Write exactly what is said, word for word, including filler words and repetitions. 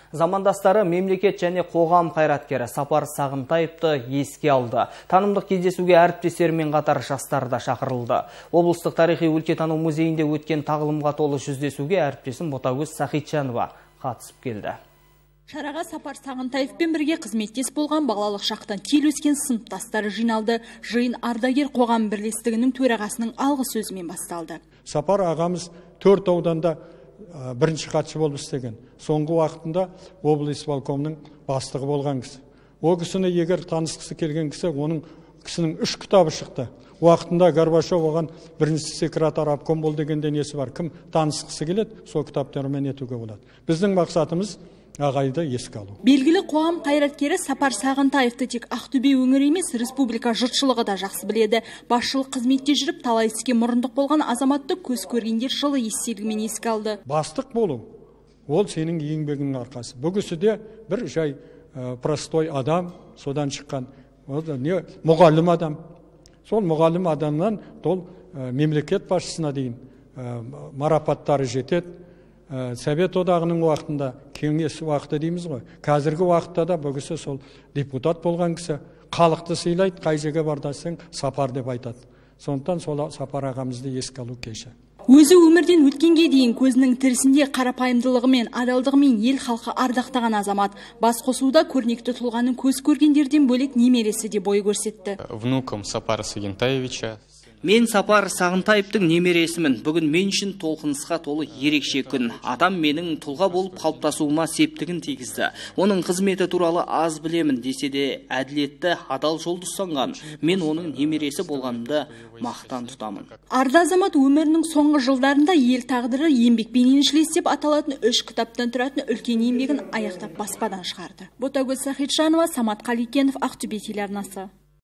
Замандастары мемлекет және қоғам қайраткері Сапар Сағынтаевты еске алды. Танымдық кездесуге әріптестерімен қатар жастар да шақырылды. Облыстық тарихи өлкетану музейінде өткен тағылымға толы жүздесуге әріптесім Ботагөз Сахитжанова қатысып келді. Шараға Сапар Сағынтаевпен бірге қызметтес болған балалық шақтан кел өскен сыныптастары жиналды. Жиын ардагер қоғам бірлестігінің төрағасының алғы сөзімен басталды. Сапар ағамыз төрт ауданда бірінші хатшы болып істеген. Соңғы уақытында облыс исполкомның бастығы болған кісі. Ол кісіні егер танысқысы келген кісі, оның кісінің үш кітабы шықты. Уақытында Горбачев оған бірінші секретар обком бол дегенде несі бар. Кім танысқысы келеді, сол кітаптармен етуге болады. Біздің мақсатымыз ағайды еске алу. Белгілі қоғам қайраткері Сапар Сағынтаевты тек Ақтөбе өңірі емес, республика жұртшылығы да жақсы біледі. Басшылық қызметте жүріп, талай іске мұрындық болған азаматты көз көргендер жылы естелігімен еске алды. Бастық болу, ол сенің еңбегіңнің арқасы. Бұл кісі де бір жай ә, простой адам, содан шыққан. Ол не мұғалім адам. Сол мұғалім адамнан ол ә, мемлекет басшысына дейін ә, марапаттары жетеді. Совет одағының уақытында, кеңес уақыты дейміз ғой. Қазіргі уақытта да бұл кісі сол депутат болған кісі, халықты сыйлайды, қай жерге бардасың Сапар деп айтады. Сондықтан сол Сапар ағамызды еске алу кеші. Өзі өмірден өткенге дейін көзінің тірісінде қарапайымдылығымен, адалдығымен ел халқы ардақтаған азамат. Бас қосуда көрнекті тұлғаның көз көргендерден бөлек немересі де бой көрсетті. Внуком Сапара Сағынтаевича. Мен Сапар Сағынтаевтың немересімін. Бүгін мен үшін толқынысқа толы ерекше күн. Атам менің тұлға болып қалыптасуыма септігін тигізді. Оның қызметі туралы аз білемін десе де әділетті, адал жолды ұстанған. Мен оның немересі болғанымды мақтан тұтамын. Арда азамат өмірінің соңғы жылдарында ел тағдыры еңбекпен еншілес деп аталатын үш кітаптан тұратын үлкен еңбегін аяқтап баспадан шығарды. Ботагөз Сахитжанова, Самат Қаликенов, Ақтөбе телеарнасы.